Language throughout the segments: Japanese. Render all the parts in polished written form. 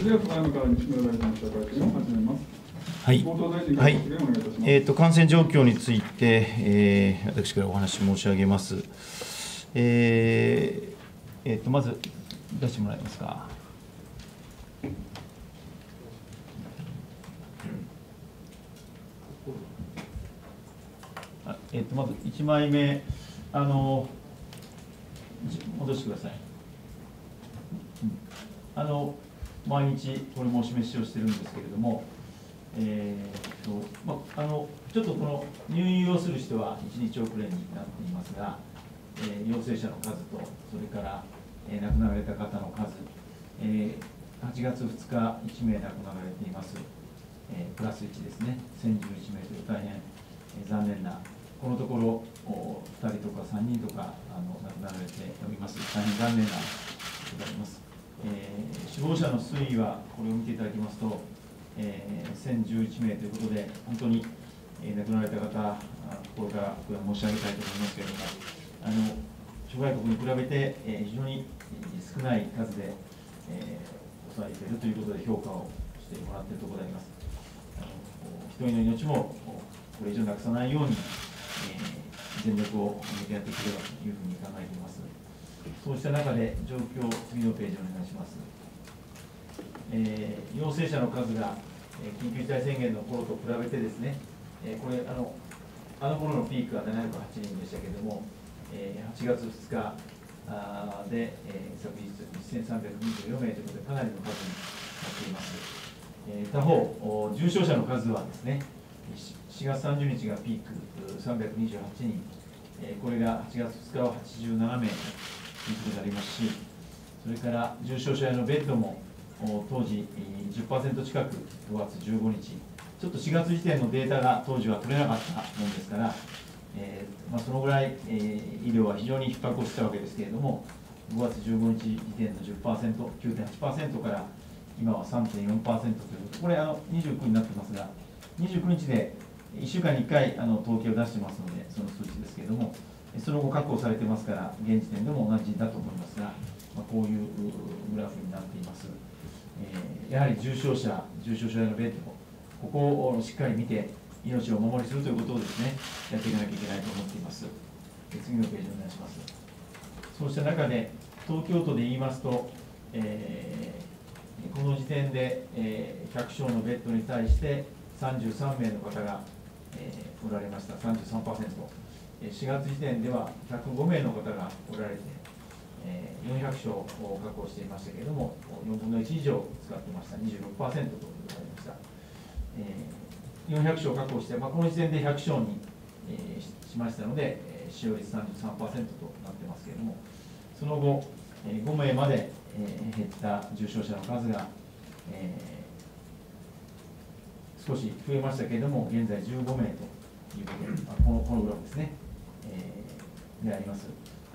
では、ただいまから西村大臣の記者会見を始めます。 はい、 後藤大臣から発言をお願いいたします。 感染状況について、私からお話申し上げます。まず出してもらえますか。まず1枚目、戻してください。毎日これもお示しをしているんですけれども、ちょっとこの入院をする人は1日遅れになっていますが、陽性者の数と、それから、亡くなられた方の数、8月2日、1名亡くなられています、プラス1ですね、1011名という大変、残念な、このところ2人とか3人とか亡くなられております、大変残念なことであります。死亡者の推移は、これを見ていただきますと、1011名ということで、本当に亡くなられた方、心からこれは申し上げたいと思いますけれども、諸外国に比べて非常に少ない数で抑えているということで評価をしてもらっているところであります。一人の命もこれ以上なくさないように、全力を向けやっていければというふうに考えています。そうした中で状況、次のページお願いします。陽性者の数が緊急事態宣言の頃と比べてですね、これあの頃のピークは708人でしたけれども、8月2日で、昨日1324名ということで、かなりの数になっています。他方、重症者の数はですね、4月30日がピーク328人、これが8月2日は87名ということでありますし、それから重症者用のベッドも当時 10% 近く5月15日、ちょっと4月時点のデータが当時は取れなかったものですから、そのぐらい、医療は非常に逼迫をしたわけですけれども、5月15日時点の 10%、9.8% から今は 3.4% ということ、これ29になってますが、29日で1週間に1回統計を出してますので、その数値ですけれども、その後確保されてますから、現時点でも同じだと思いますが、こういうグラフになっています。やはり重症者用のベッド、ここをしっかり見て、命をお守りするということをですね、やっていかなきゃいけないと思っています。次のページお願いします。そうした中で、東京都で言いますと、この時点で、100床のベッドに対して33名の方が、おられました、33%。4月時点では105名の方がおられて、400床を確保していましたけれども、4分の1以上使っていました、26%ということでありました。400床確保して、この時点で100床に、しましたので、使用率 33% となってますけれども、その後、5名まで、減った重症者の数が、少し増えましたけれども、現在15名ということで、このグラフですね、であります。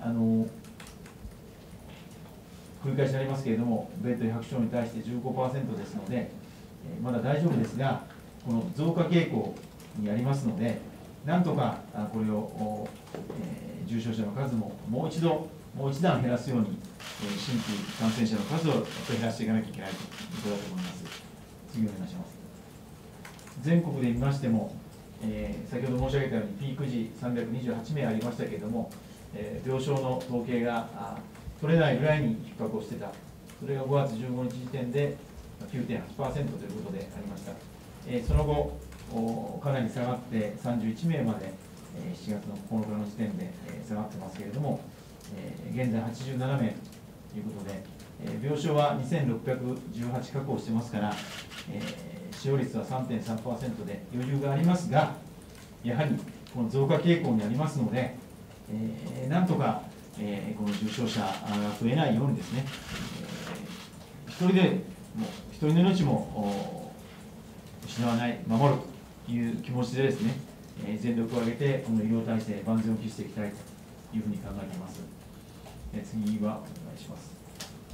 繰り返しになりますけれども、ベッド100床に対して 15% ですので、まだ大丈夫ですが、この増加傾向にありますので、なんとかこれを、重症者の数ももう一段減らすように、新規感染者の数を減らしていかなきゃいけないということだと思います。次お願いします。全国で見ましても、先ほど申し上げたように、ピーク時328名ありましたけれども、病床の統計が取れないぐらいに逼迫をしてた、それが5月15日時点で 9.8% ということでありました。その後、かなり下がって31名まで、7月の9日の時点で下がってますけれども、現在87名ということで、病床は2618確保してますから、使用率は 3.3% で余裕がありますが、やはりこの増加傾向にありますので、なんとか、この重症者が増えないようにですね、一人の命も失わない、守るという気持ちでですね、全力を挙げて、この医療体制、万全を期していきたいというふうに考えています。次はお願いします。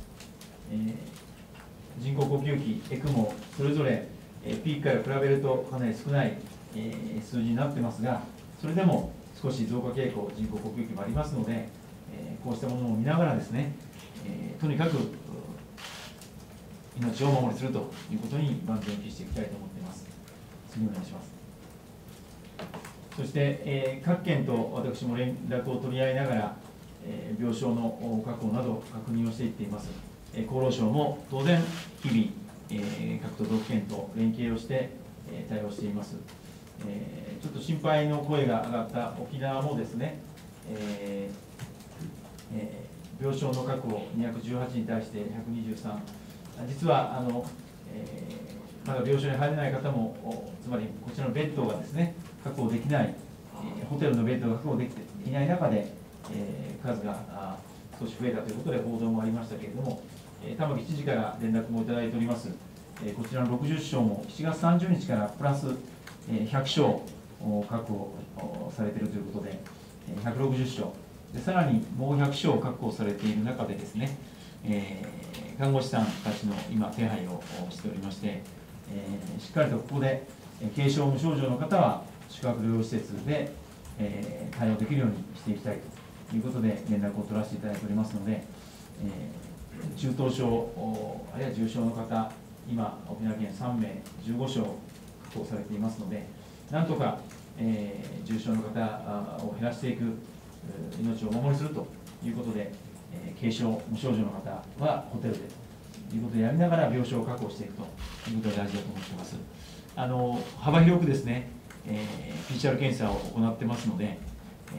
人工呼吸器、ECMO、それぞれピークから比べるとかなり少ない数字になってますが、それでも少し増加傾向、人工呼吸器もありますので、こうしたものを見ながらですね、とにかく命をお守りするということに万全を期していきたいと思っています。次お願いします。そして、各県と私も連絡を取り合いながら、病床の確保など確認をしていっています。厚労省も当然、日々、各都道府県と連携をして、対応しています。ちょっと心配の声が上がった沖縄もですね、病床の確保218に対して123、実はまだ病床に入れない方も、つまりこちらのベッドがですね確保できない、ホテルのベッドが確保できていない中で、数が少し増えたということで報道もありましたけれども、玉城知事から連絡もいただいております、こちらの60床も7月30日からプラス100床確保されているということで、160床で、さらにもう100床確保されている中でですね、看護師さんたちの今、手配をしておりまして、しっかりとここで軽症、無症状の方は宿泊療養施設で対応できるようにしていきたいということで連絡を取らせていただいておりますので、中等症、あるいは重症の方、今、沖縄県3名、15床確保されていますので、なんとか、重症の方を減らしていく、命をお守りするということで、軽症、無症状の方はホテルでということでやりながら病床を確保していくということが大事だと思っています。幅広くですね、PCR 検査を行ってますので、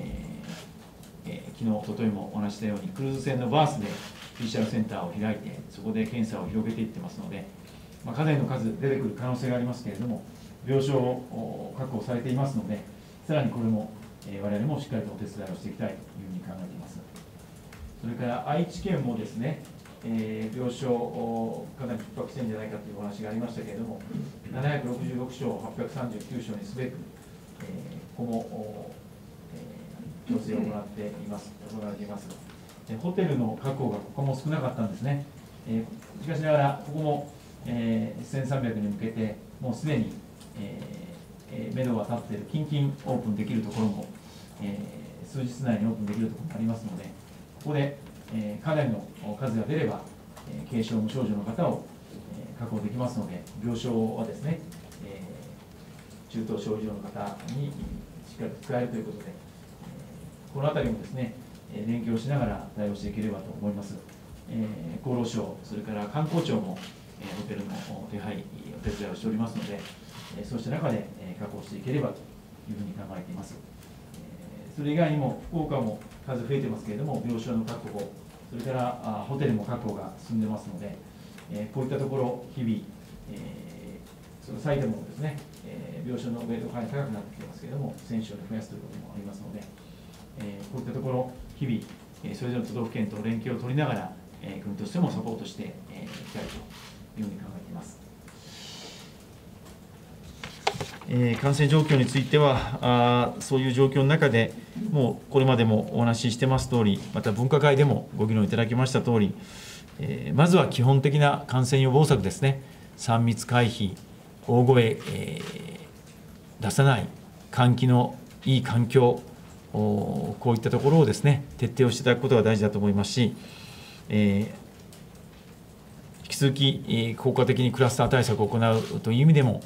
昨日、おとといもお話したように、クルーズ船のバースで PCR センターを開いて、そこで検査を広げていってますので、かなりの数出てくる可能性がありますけれども、病床を確保されていますので、さらにこれも、我々もしっかりとお手伝いをしていきたいというふうに考えています。それから愛知県もですね、病床かなり逼迫してるんじゃないかというお話がありましたけれども、766床、839床にすべく、ここも、調整を行われています。ホテルの確保がここも少なかったんですね。しかしながら、ここも、1300に向けて、もうすでに、目処が立っている、近々オープンできるところも、数日内にオープンできるところもありますので、ここで、かなりの数が出れば、軽症、無症状の方を、確保できますので、病床はですね、中等症以上の方にしっかりと使えるということで、このあたりもですね、連携をしながら対応していければと思います。厚労省、それから観光庁も、ホテルの手配、お手伝いをしておりますので、そうした中で確保していければというふうに考えています。それ以外にも、福岡も数増えてますけれども、病床の確保、それからホテルも確保が進んでますので、こういったところ、日々、その際でもですね、病床のベッドが高くなってきてますけれども、1000床に増やすということもありますので、こういったところ、日々、それぞれの都道府県と連携を取りながら、国としてもサポートしていきたいというふうに考えています。感染状況については、そういう状況の中で、もうこれまでもお話ししてますとおり、また分科会でもご議論いただきましたとおり、まずは基本的な感染予防策ですね、3密回避、大声、出さない、換気のいい環境、こういったところをですね、徹底をしていただくことが大事だと思いますし、引き続き効果的にクラスター対策を行うという意味でも、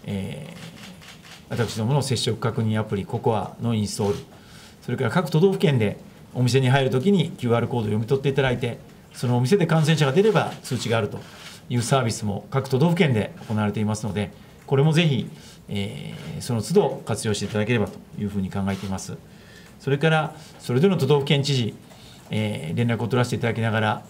私どもの接触確認アプリ、COCOAのインストール、それから各都道府県でお店に入るときに QR コードを読み取っていただいて、そのお店で感染者が出れば通知があるというサービスも各都道府県で行われていますので、これもぜひ、その都度活用していただければというふうに考えています。それから、それぞれの都道府県知事、連絡を取らせていただきながら、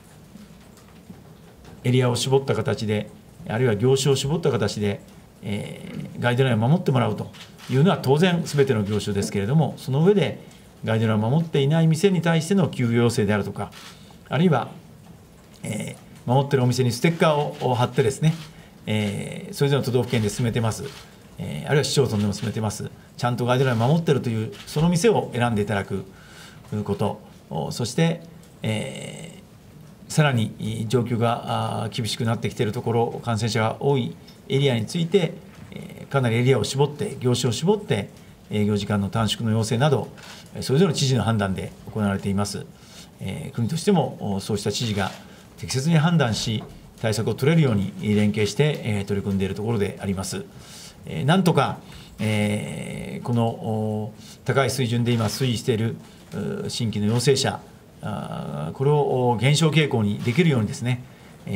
エリアを絞った形で、あるいは業種を絞った形で、ガイドラインを守ってもらうというのは当然すべての業種ですけれども、その上でガイドラインを守っていない店に対しての休業要請であるとか、あるいは、守っているお店にステッカーを貼ってですね、それぞれの都道府県で進めてます、あるいは市町村でも進めてます、ちゃんとガイドラインを守っているという、その店を選んでいただくこと、そして、さらに状況が厳しくなってきているところ、感染者が多いエリアについて、かなりエリアを絞って、業種を絞って、営業時間の短縮の要請など、それぞれの知事の判断で行われています。国としてもそうした知事が適切に判断し、 対策を取れるように連携して取り組んでいるところであります。なんとかこの高い水準で今推移している新規の陽性者、これを減少傾向にできるようにですね、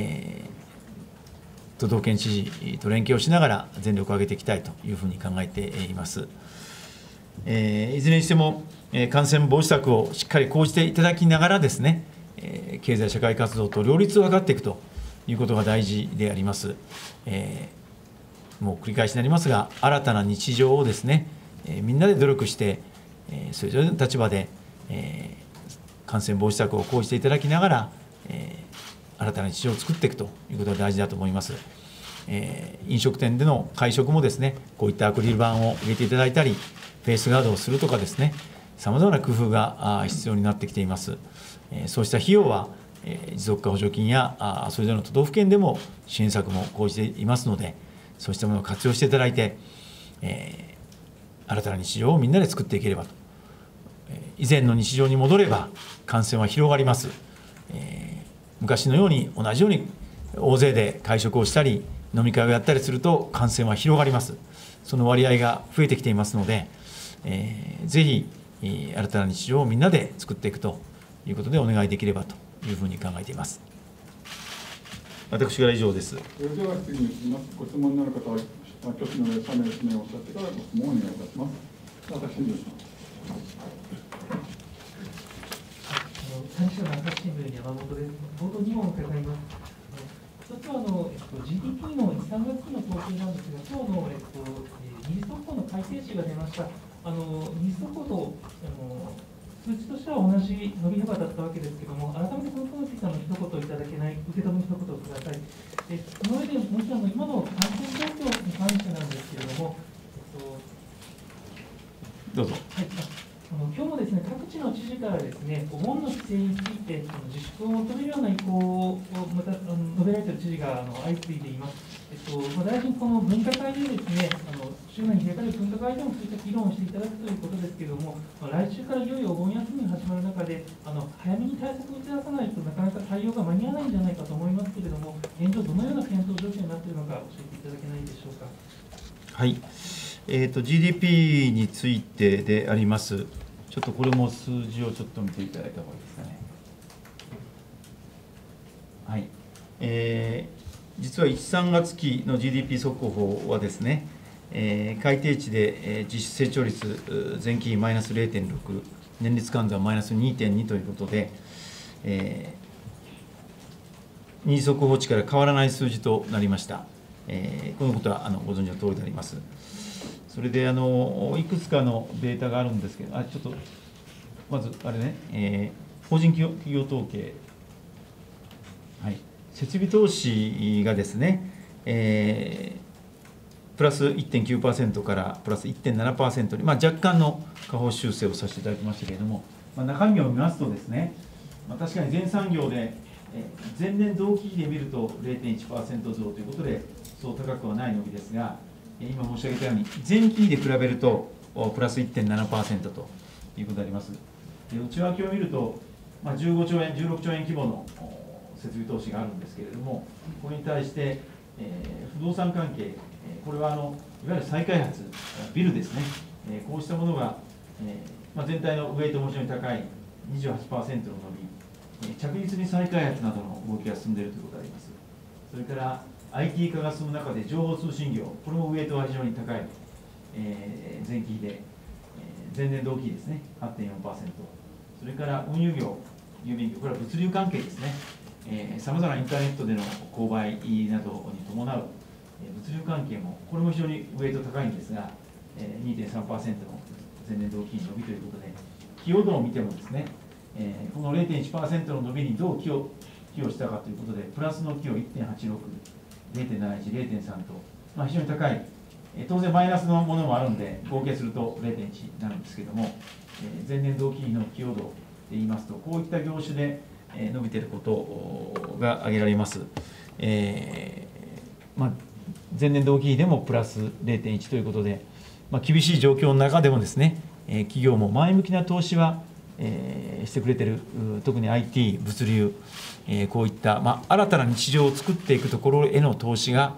都道府県知事と連携をしながら全力を挙げていきたいというふうに考えています。いずれにしても感染防止策をしっかり講じていただきながらですね、経済社会活動と両立を図っていくということが大事であります。もう繰り返しになりますが、新たな日常をですね、みんなで努力して、それぞれの立場で、感染防止策を講じていただきながら、新たな日常を作っていくということが大事だと思います。飲食店での会食もですね、こういったアクリル板を入れていただいたり、フェイスガードをするとかですね、さまざまな工夫が必要になってきています。そうした費用は、持続化補助金やそれぞれの都道府県でも支援策も講じていますので、そうしたものを活用していただいて、新たな日常をみんなで作っていければと。以前の日常に戻れば感染は広がります。昔のように同じように大勢で会食をしたり飲み会をやったりすると感染は広がります。その割合が増えてきていますので、ぜひ新たな日常をみんなで作っていくということでお願いできればというふうに考えています。私から以上です。 それでは次に移ります。ご質問のある方は挙手の上、社名、氏名をおっしゃってからご質問をお願いいたします。私に幹事社の朝日新聞山本です。冒頭2問伺います。一つはGDP の1、3月期の統計なんですが、今日の二次速報の改定値が出ました。二次速報と数値としては同じ伸び幅だったわけですけれども、改めてこのことについて一言いただけない、受け止め一言ください。その上で、もちろん今の感染状況に関してなんですけれども、 どうぞ。 はい、今日もですね、各地の知事からですね、お盆の規制について自粛を求めるような意向をまた述べられている知事が相次いでいます。大臣、この分科会でですね、週内に開かれる分科会でもそういった議論をしていただくということですけれども、来週からいよいよお盆休みが始まる中で、早めに対策を打ち出さないとなかなか対応が間に合わないんじゃないかと思いますけれども、現状、どのような検討状況になっているのか教えていただけないでしょうか。 はい、GDP についてであります。ちょっとこれも数字をちょっと見ていただいた方がいいですかね。はい、実は1、3月期の GDP 速報はですね、改定値で実質成長率前期比マイナス 0.6、年率換算マイナス 2.2 ということで、二次速報値から変わらない数字となりました。このことはご存知の通りであります。それでいくつかのデータがあるんですけど、ちょっとまずあれね、法人企業統計、はい、設備投資がですね、プラス 1.9% からプラス 1.7% に、若干の下方修正をさせていただきましたけれども、中身を見ますとですね、確かに全産業で、前年同期比で見ると 0.1% 増ということで、そう高くはない伸びですが、今申し上げたように、前期比で比べるとプラス 1.7% ということであります。内訳を見ると、15兆円、16兆円規模の設備投資があるんですけれども、これに対して、不動産関係、これはいわゆる再開発、ビルですね、こうしたものが、全体のウェイトも非常に高い 28% の伸び、着実に再開発などの動きが進んでいるということであります。それから IT 化が進む中で情報通信業、これもウェイトは非常に高い、前期比で、前年同期比ですね、8.4%、それから運輸業、郵便業、これは物流関係ですね、さまざまなインターネットでの購買などに伴う物流関係も、これも非常にウェイト高いんですが、2.3% の前年同期比伸びということで、寄与度を見てもですね、この 0.1% の伸びにどう寄与したかということで、プラスの寄与 1.86、0.71、0.3と、非常に高い、当然マイナスのものもあるんで、合計すると 0.1 になるんですけれども、前年同期比の寄与度で言いますと、こういった業種で伸びていることが挙げられます。前年同期比でもプラス 0.1 ということで、厳しい状況の中でもですね、企業も前向きな投資はしてくれてる、特に IT、物流、こういった、新たな日常を作っていくところへの投資が、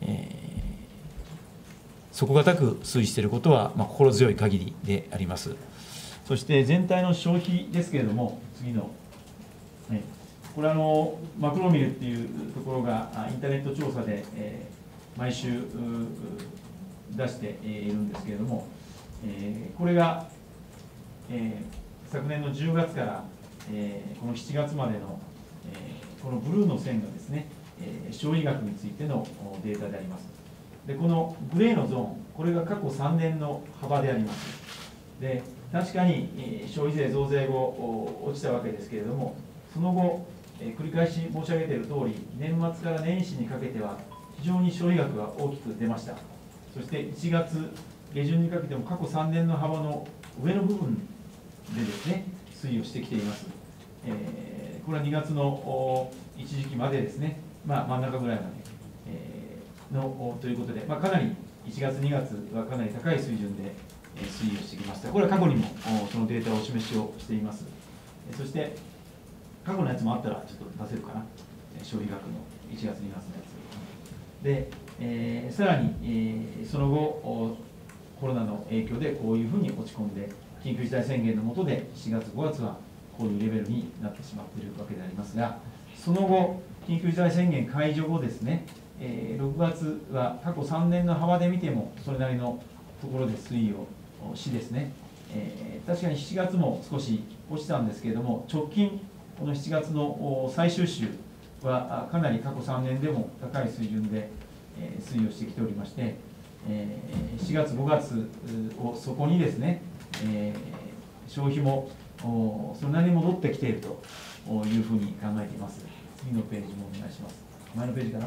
底堅く推移していることは、心強い限りであります。そして全体の消費ですけれども、次の、これマクロミルっていうところがインターネット調査で、毎週出しているんですけれども、これが、昨年の10月から、この7月までの、このブルーの線がですね、消費額についてのデータであります。で、このグレーのゾーン、これが過去3年の幅であります。で、確かに消費税増税後、落ちたわけですけれども、その後、繰り返し申し上げている通り、年末から年始にかけては、非常に消費額が大きく出ました。そして1月下旬にかけても過去3年の幅の上の部分でですね、推移をしてきています。これは2月の一時期までですね、真ん中ぐらいまで、ということで、かなり1月、2月はかなり高い水準で推移をしてきました。これは過去にもそのデータをお示しをしています。そして過去のやつもあったらちょっと出せるかな、消費額の1月、2月のやつで、さらに、その後、コロナの影響でこういうふうに落ち込んで、緊急事態宣言の下で4月、5月はこういうレベルになってしまっているわけでありますが、その後、緊急事態宣言解除後ですね、6月は過去3年の幅で見ても、それなりのところで推移をしですね、確かに7月も少し落ちたんですけれども、直近、この7月の最終週はかなり過去3年でも高い水準で推移をしてきておりまして、4月、5月をそこにですね、消費もそれなりに戻ってきているというふうに考えています。次のページもお願いします。前のページかな。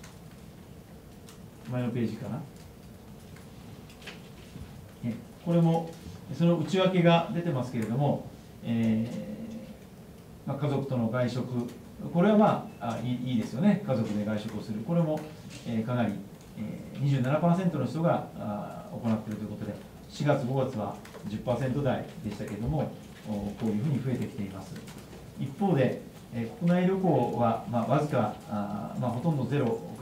前のページかな。これもその内訳が出てますけれども、家族との外食、これはいいですよね、家族で外食をする、これもかなり27% の人が行っているということで、4月、5月は 10% 台でしたけれども、こういうふうに増えてきています。一方で、国内旅行はわずかほとんどゼロから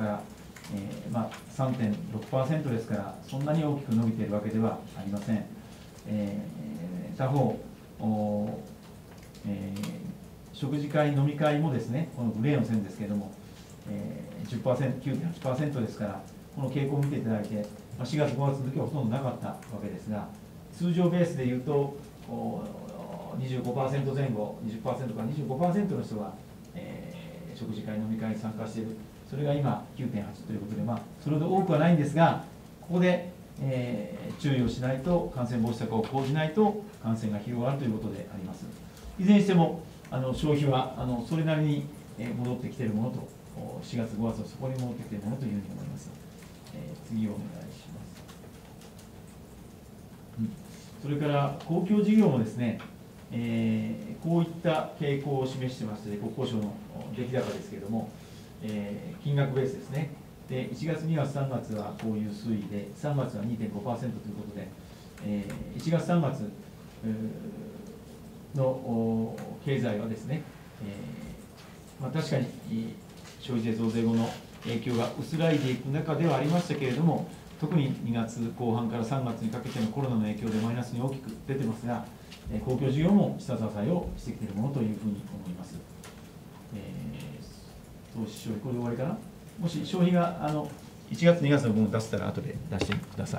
、3.6% ですから、そんなに大きく伸びているわけではありません。他方、食事会、飲み会もですね、このグレーの線ですけれども、10%、9.8% ですから、この傾向を見ていただいて、4月、5月の時はほとんどなかったわけですが、通常ベースでいうと、25% 前後、20% から 25% の人が、食事会、飲み会に参加している、それが今 9.8 ということで、それほど多くはないんですが、ここで、注意をしないと、感染防止策を講じないと、感染が広がるということであります。いずれにしても、消費はそれなりに戻ってきているものと、4月、5月はそこに戻ってきているものというふうに思います。次をお願いします。それから公共事業もですね、こういった傾向を示してまして、国交省の出来高ですけれども、金額ベースですね。で、1月、2月、3月はこういう推移で、3月は 2.5% ということで、1月、3月の経済はですね、確かに消費税増税後の影響が薄らいでいく中ではありましたけれども、特に2月後半から3月にかけてのコロナの影響でマイナスに大きく出てますが、公共事業も下支えをしてきているものというふうに思います。投資消費、これで終わりかな。もし消費が1月、2月の分を出せたら、後で出してください。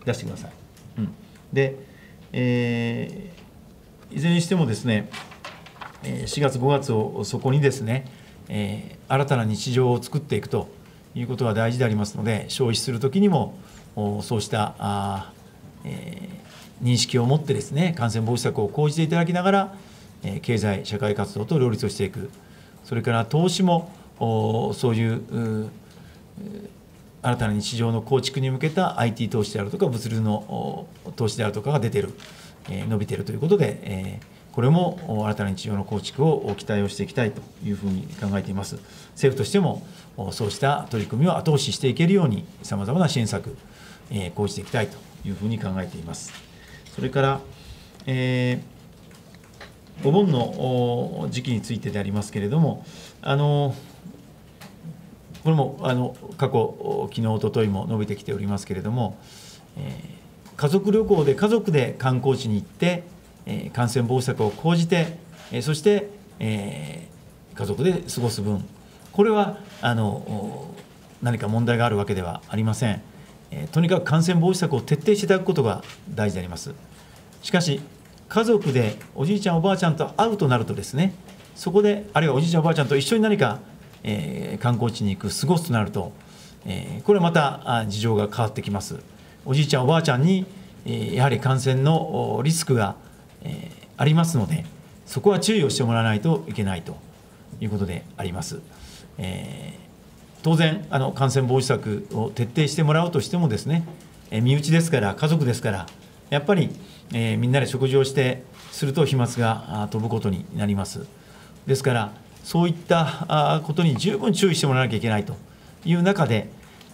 で、いずれにしてもですね、4月、5月をそこにですね、新たな日常を作っていくということが大事でありますので、消費するときにも、そうした認識を持ってですね、感染防止策を講じていただきながら、経済、社会活動と両立をしていく、それから投資も、そういう新たな日常の構築に向けた IT 投資であるとか、物流の投資であるとかが出ている、伸びているということで、これも新たな日常の構築を期待をしていきたいというふうに考えています。政府としても、そうした取り組みを後押ししていけるように、さまざまな支援策、講じていきたいというふうに考えています。それから、 お盆の時期についてでありますけれども、これも過去、昨日、おとといも述べてきておりますけれども、家族旅行で家族で観光地に行って、感染防止策を講じて、そして、家族で過ごす分、これは何か問題があるわけではありません。とにかく感染防止策を徹底していただくことが大事であります。しかし、家族でおじいちゃん、おばあちゃんと会うとなるとですね、そこで、あるいはおじいちゃん、おばあちゃんと一緒に何か、観光地に行く、過ごすとなると、これまた事情が変わってきます。おじいちゃん、おばあちゃんに、やはり感染のリスクが、ありますので、そこは注意をしてもらわないといけないということであります。当然、感染防止策を徹底してもらおうとしてもですね、身内ですから、家族ですから、やっぱり、みんなで食事をしてすると飛沫が飛ぶことになります。ですから、そういったことに十分注意してもらわなきゃいけないという中で、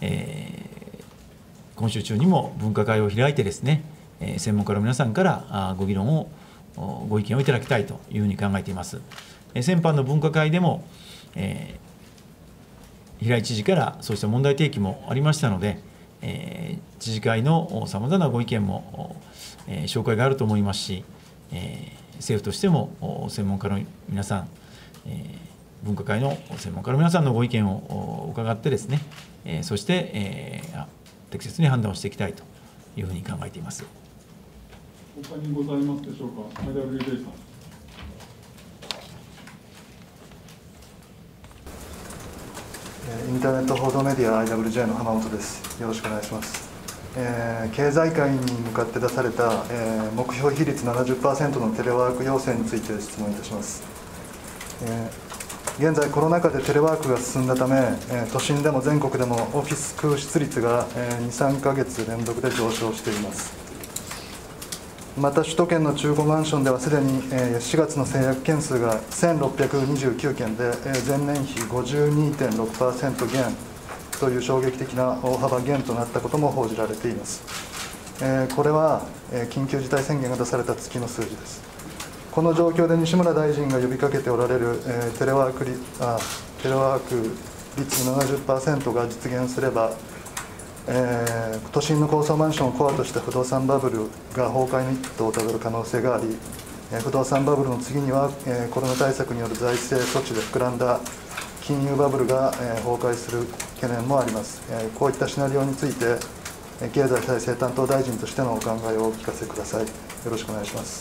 今週中にも分科会を開いてですね、専門家の皆さんからご議論を、ご意見をいただきたいというふうに考えています。先般の分科会でも、平井知事からそうした問題提起もありましたので、知事会のさまざまなご意見も、紹介があると思いますし、政府としても専門家の皆さん、分科会の専門家の皆さんのご意見を伺ってですね、そして、適切に判断をしていきたいというふうに考えています。 他にございますでしょうか。IWJ さん。 インターネット報道メディア IWJ の浜本です。よろしくお願いします。経済界に向かって出された、目標比率 70% のテレワーク要請について質問いたします。現在コロナ禍でテレワークが進んだため、都心でも全国でもオフィス空室率が 2,3 ヶ月連続で上昇しています。また首都圏の中古マンションではすでに4月の成約件数が1629件で前年比 52.6% 減という衝撃的な大幅減となったことも報じられています。これは緊急事態宣言が出された月の数字です。この状況で西村大臣が呼びかけておられるテレワーク率 70% が実現すれば、都心の高層マンションをコアとした不動産バブルが崩壊の一途をたどる可能性があり、不動産バブルの次にはコロナ対策による財政措置で膨らんだ金融バブルが崩壊する懸念もあります。こういったシナリオについて経済再生担当大臣としてのお考えをお聞かせください。よろしくお願いします。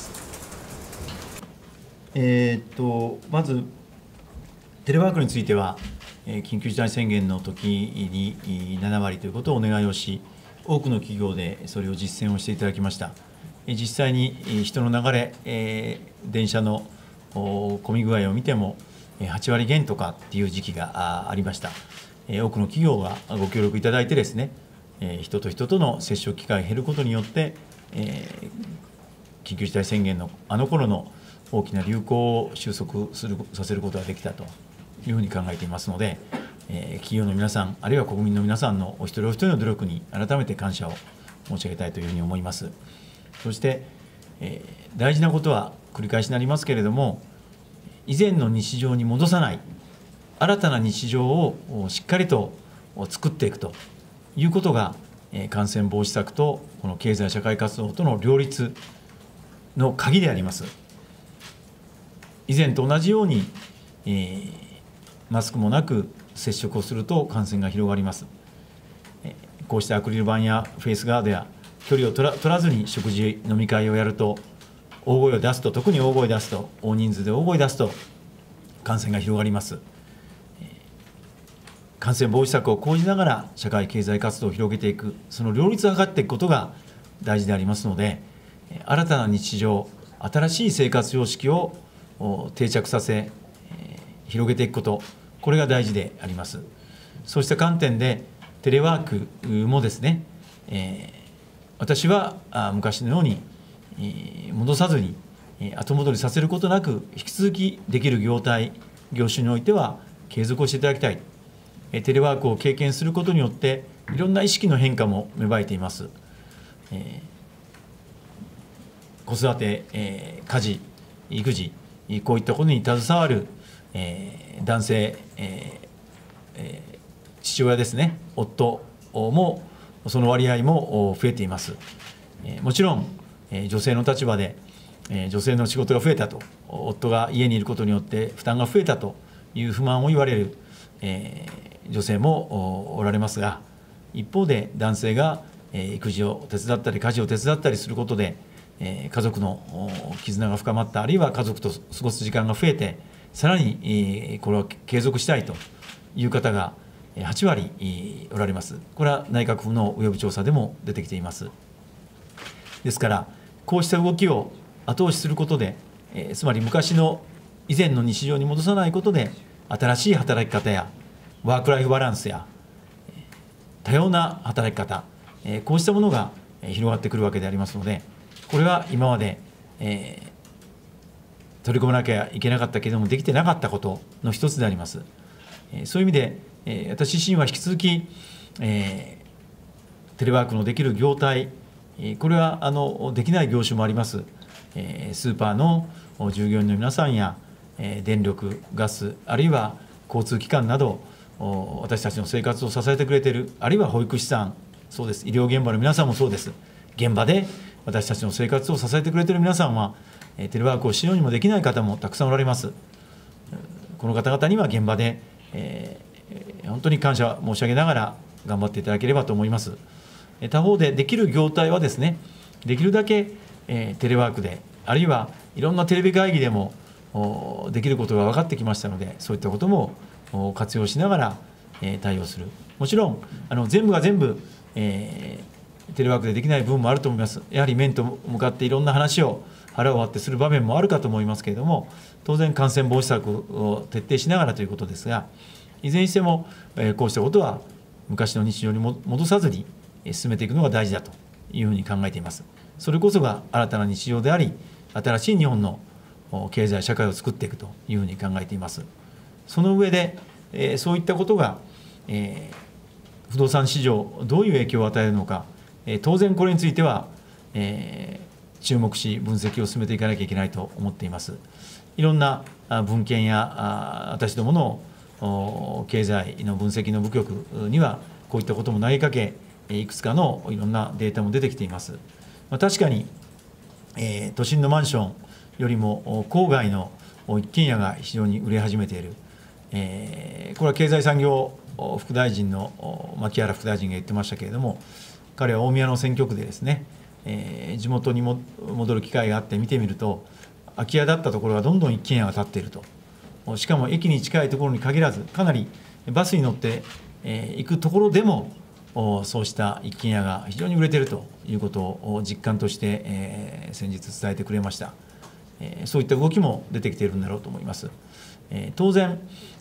まずテレワークについては緊急事態宣言の時に7割ということをお願いをし、多くの企業でそれを実践をしていただきました。実際に人の流れ、電車の混み具合を見ても、8割減とかっていう時期がありました。多くの企業がご協力いただいてですね、人と人との接触機会が減ることによって、緊急事態宣言の頃の大きな流行を収束させることができたというふうに考えていますので、企業の皆さん、あるいは国民の皆さんのお一人お一人の努力に改めて感謝を申し上げたいというふうに思います。そして、大事なことは繰り返しになりますけれども、以前の日常に戻さない、新たな日常をしっかりと作っていくということが、感染防止策とこの経済社会活動との両立の鍵であります。以前と同じように、マスクもなく接触をすると感染が広がります。こうしたアクリル板やフェイスガードや距離を取らずに食事、飲み会をやると、大声を出すと、特に大声を出すと、大人数で大声を出すと感染が広がります。感染防止策を講じながら社会経済活動を広げていく、その両立を図っていくことが大事でありますので、新たな日常、新しい生活様式を定着させ、広げていくこと、これが大事であります。そうした観点でテレワークもですね、私は昔のように戻さずに後戻りさせることなく、引き続きできる業種においては継続をしていただきたい。テレワークを経験することによっていろんな意識の変化も芽生えています。子育て、家事、育児、 こういったことに携わる、男性、父親ですね、夫もその割合も増えています。もちろん、女性の立場で、女性の仕事が増えたと、夫が家にいることによって負担が増えたという不満を言われる、女性もおられますが、一方で男性が育児を手伝ったり家事を手伝ったりすることで、家族の絆が深まった、あるいは家族と過ごす時間が増えて、さらにこれは継続したいという方が8割おられます。これは内閣府のウェブ調査でも出てきています。ですから、こうした動きを後押しすることで、つまり昔の以前の日常に戻さないことで、新しい働き方やワークライフバランスや多様な働き方、こうしたものが広がってくるわけでありますので、これは今まで、取り込まなきゃいけなかったけれどもできてなかったことの一つであります。そういう意味で、私自身は引き続き、テレワークのできる業態、これはできない業種もあります。スーパーの従業員の皆さんや、電力、ガス、あるいは交通機関など、私たちの生活を支えてくれている、あるいは保育士さん、そうです、医療現場の皆さんもそうです。現場で私たちの生活を支えてくれている皆さんは、テレワークをしようにもできない方もたくさんおられます。この方々には現場で、本当に感謝申し上げながら頑張っていただければと思います。他方でできる業態はですね、できるだけ、テレワークで、あるいはいろんなテレビ会議でもできることが分かってきましたので、そういったことも活用しながら対応する。もちろん全部が全部、テレワークでできない部分もあると思います。やはり面と向かっていろんな話を腹を割ってする場面もあるかと思いますけれども、当然感染防止策を徹底しながらということですが、いずれにしてもこうしたことは昔の日常に戻さずに進めていくのが大事だというふうに考えています。それこそが新たな日常であり、新しい日本の経済社会を作っていくというふうに考えています。その上で、そういったことが、不動産市場どういう影響を与えるのか、当然これについては、注目し分析を進めていかなきゃいけないと思っています。いろんな文献や私どもの経済の分析の部局にはこういったことも投げかけ、いくつかのいろんなデータも出てきています。確かに、都心のマンションよりも郊外の一軒家が非常に売れ始めている。これは経済産業副大臣の牧原副大臣が言ってましたけれども、彼は大宮の選挙区でですね、地元に戻る機会があって見てみると、空き家だったところがどんどん一軒家が建っていると。しかも駅に近いところに限らず、かなりバスに乗って行くところでも、そうした一軒家が非常に売れているということを実感として先日伝えてくれました。そういった動きも出てきているんだろうと思います。当然、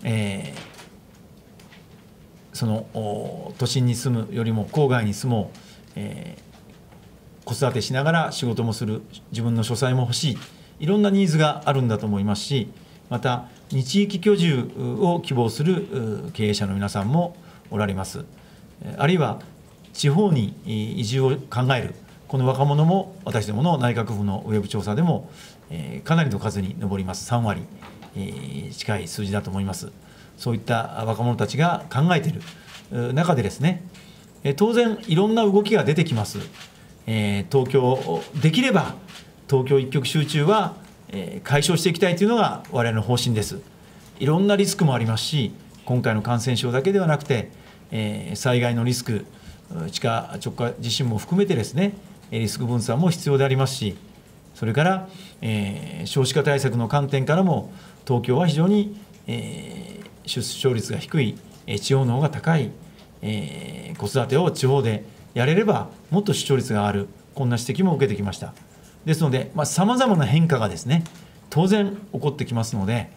その都心に住むよりも郊外に住もう、子育てしながら仕事もする、自分の書斎も欲しい、いろんなニーズがあるんだと思いますし、また地域居住を希望する経営者の皆さんもおられます。あるいは地方に移住を考えるこの若者も私どもの内閣府のウェブ調査でもかなりの数に上ります。3割近い数字だと思います。そういった若者たちが考えている中でですね、当然いろんな動きが出てきます。東京できれば東京一極集中は解消していきたいというのが我々の方針です。いろんなリスクもありますし、今回の感染症だけではなくて災害のリスク、地下直下地震も含めてですね、リスク分散も必要でありますし、それから、少子化対策の観点からも東京は非常に、出生率が低い、地方の方が高い、子育てを地方でやれればもっと出生率がある、こんな指摘も受けてきました。ですので、さまざまな変化がですね、当然起こってきますので、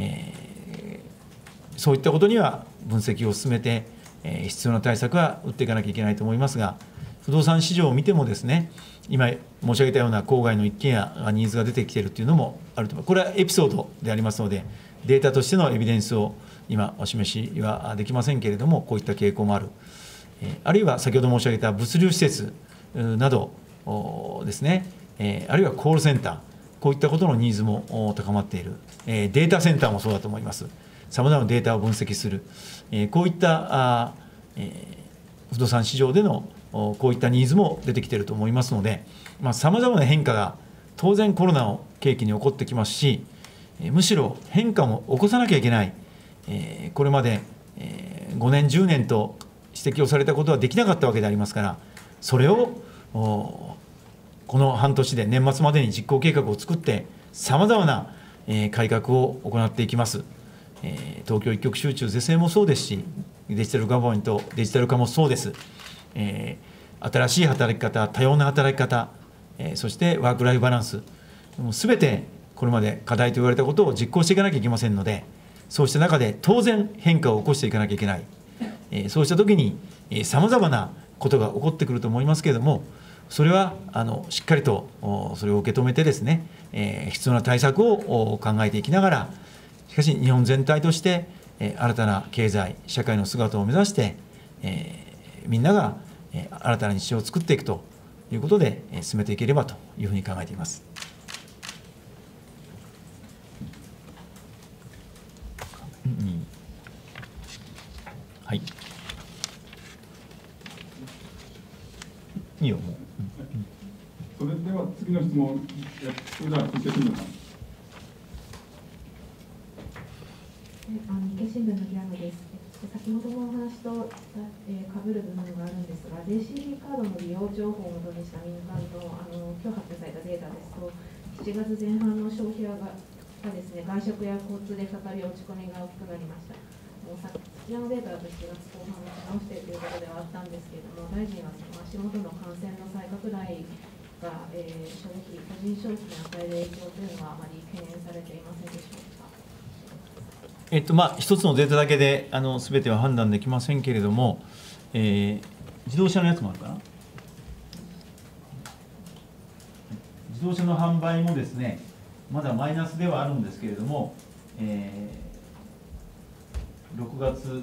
そういったことには分析を進めて、必要な対策は打っていかなきゃいけないと思いますが、不動産市場を見てもですね、今申し上げたような郊外の一軒家がニーズが出てきているというのもあると思います。これはエピソードでありますので、データとしてのエビデンスを今お示しはできませんけれども、こういった傾向もある。あるいは先ほど申し上げた物流施設などですね、あるいはコールセンタこういったことのニーズも高まっている、データセンターもそうだと思います。さまざまなデータを分析する、こういった不動産市場でのこういったニーズも出てきていると思いますので、さまざまな変化が当然コロナを契機に起こってきますし、むしろ変化も起こさなきゃいけない、これまで5年、10年と指摘をされたことはできなかったわけでありますから、それをこの半年で年末までに実行計画を作って、さまざまな改革を行っていきます。東京一極集中是正もそうですし、デジタルガバメント、デジタル化もそうです。新しい働き方、多様な働き方、そしてワークライフバランス、すべてこれまで課題と言われたことを実行していかなきゃいけませんので、そうした中で当然変化を起こしていかなきゃいけない、そうしたときにさまざまなことが起こってくると思いますけれども、それはしっかりとそれを受け止めてですね、必要な対策を考えていきながら、しかし日本全体として新たな経済、社会の姿を目指して、みんなが新たな日常を作っていくということで進めていければというふうに考えています。はい。いいよ、もう。 それでは次の質問、それでは日経新聞さん。 日経新聞の平野です。先ほどのお話とかぶる部分があるんですが、JCB カードの利用情報をもとにした民間の今日発表されたデータですと、7月前半の消費がですね、外食や交通で再び落ち込みが大きくなりました。こちらのデータだと7月後半を直してということではあったんですけれども、大臣はその足元の感染の再拡大が、個人消費に与える影響というのはあまり懸念されていませんでしょうか。 一つのデータだけですべては判断できませんけれども、自動車のやつもあるかな、自動車の販売もですね、まだマイナスではあるんですけれども、6月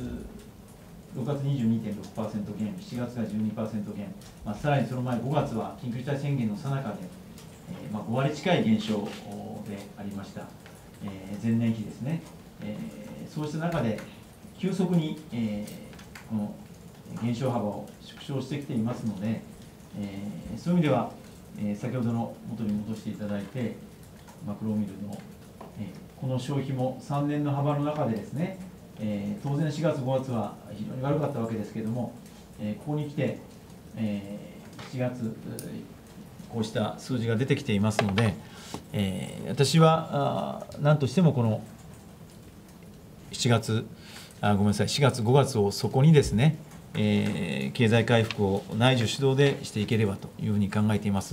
22.6% 減、7月が 12% 減、さらにその前、5月は緊急事態宣言の最中で、5割近い減少でありました、前年比ですね。そうした中で、急速に、この減少幅を縮小してきていますので、そういう意味では、先ほどの元に戻していただいて、マクロミルの、この消費も3年の幅の中でですね、当然4月、5月は非常に悪かったわけですけれども、ここに来て、7月、こうした数字が出てきていますので、私は何としてもこの4月、4月、5月をそこにですね、経済回復を内需主導でしていければというふうに考えています。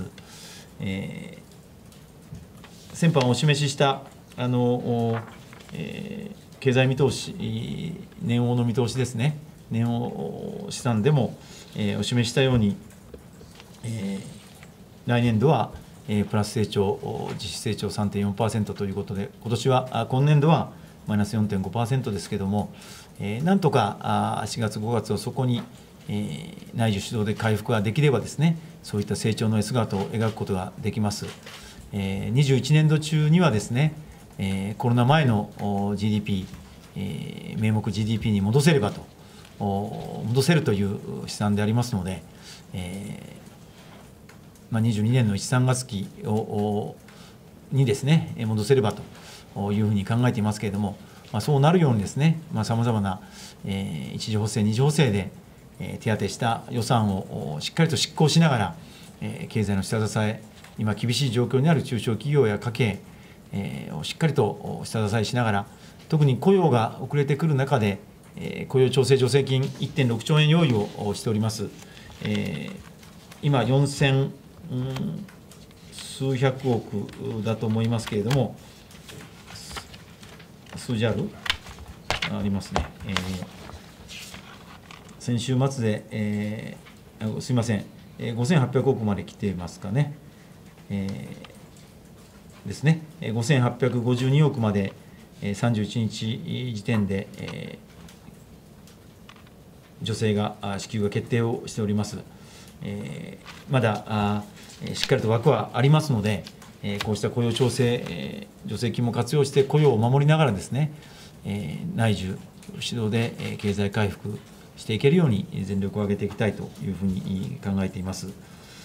先般お示しした経済見通し、年応の見通しですね、年応試算でも、お示したように、来年度は、プラス成長、実質成長 3.4% ということで、今年度はマイナス 4.5% ですけれども、なんとか4月、5月をそこに、内需主導で回復ができればですね、そういった成長の姿を描くことができます。21年度中にはですね、コロナ前の GDP、名目 GDP に戻せるという試算でありますので、22年の1、3月期にですね、戻せればというふうに考えていますけれども、そうなるようにですね、さまざまな一次補正、二次補正で手当てした予算をしっかりと執行しながら、経済の下支え、今厳しい状況にある中小企業や家計をしっかりと下支えしながら、特に雇用が遅れてくる中で、雇用調整助成金 1.6 兆円用意をしております。今、4000数百億だと思いますけれども、数字ありますね。先週末で、すみません、5800億まで来ていますかね。ですね、5852億まで31日時点で、助成が支給が決定をしております。まだしっかりと枠はありますので、 こうした雇用調整助成金も活用して雇用を守りながらですね、内需主導で経済回復していけるように全力を挙げていきたいというふうに考えています。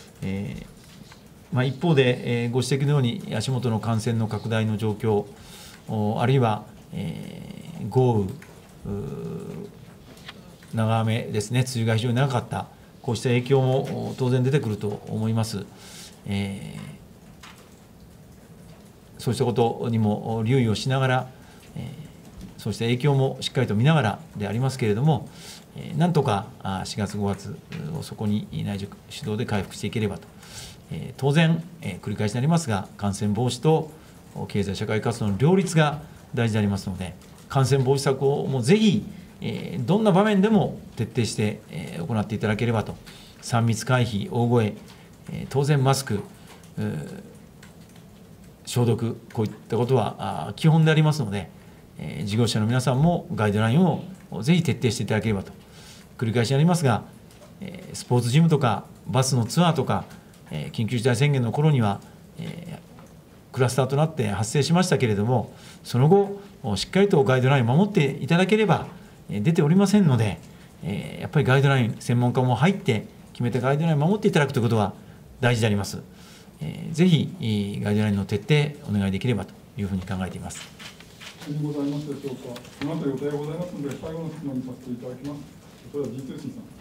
一方で、ご指摘のように足元の感染の拡大の状況、あるいは、豪雨、長雨ですね、梅雨が非常に長かった、こうした影響も当然出てくると思います。そうしたことにも留意をしながら、そうした影響もしっかりと見ながらでありますけれども、なんとか4月、5月をそこに内需主導で回復していければと。当然、繰り返しになりますが、感染防止と経済社会活動の両立が大事でありますので、感染防止策をもうぜひ、どんな場面でも徹底して行っていただければと。3密回避、大声、当然マスク、消毒、こういったことは基本でありますので、事業者の皆さんもガイドラインをぜひ徹底していただければと。繰り返しになりますが、スポーツジムとかバスのツアーとか、緊急事態宣言の頃には、クラスターとなって発生しましたけれども、その後、しっかりとガイドラインを守っていただければ出ておりませんので、やっぱりガイドライン、専門家も入って決めたガイドラインを守っていただくということは大事であります。ぜひガイドラインの徹底お願いできればというふうに考えています。 ございますでしょうか。その後予定がございますので、最後の質問にさせていただきます。それでは G 通信さん。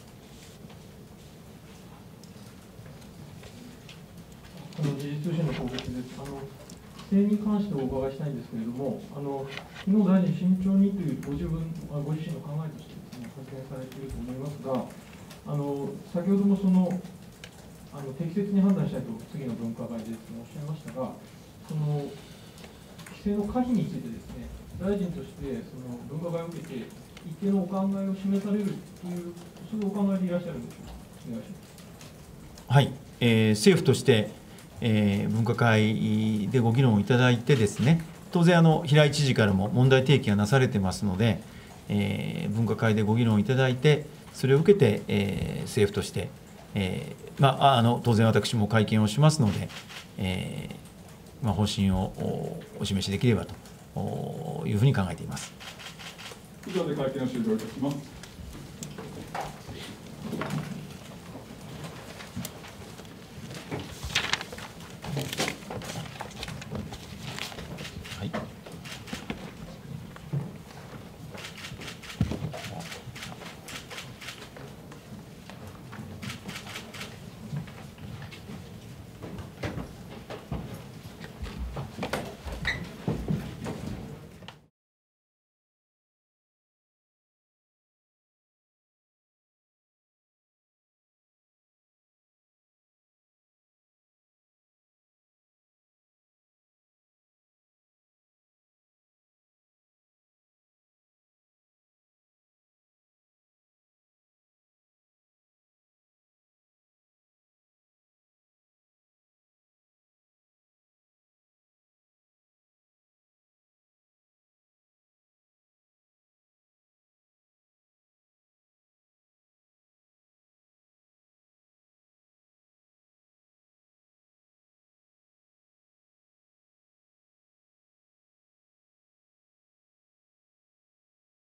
時事通信の攻撃です。規制に関してお伺いしたいんですけれども、昨日大臣、慎重にというご自身の考えとしてですね、発言されていると思いますが、先ほども適切に判断したいと次の分科会でおっしゃいましたが、規制の可否についてですね、大臣として分科会を受けて、一定のお考えを示されるという、そういうお考えでいらっしゃるんでしょうか。お願いします。 はい、政府として分科会でご議論をいただいてですね、当然平井知事からも問題提起がなされてますので、分科会でご議論いただいて、それを受けて、政府として、当然私も会見をしますので、方針をお示しできればというふうに考えています。 以上で会見を終了いたします。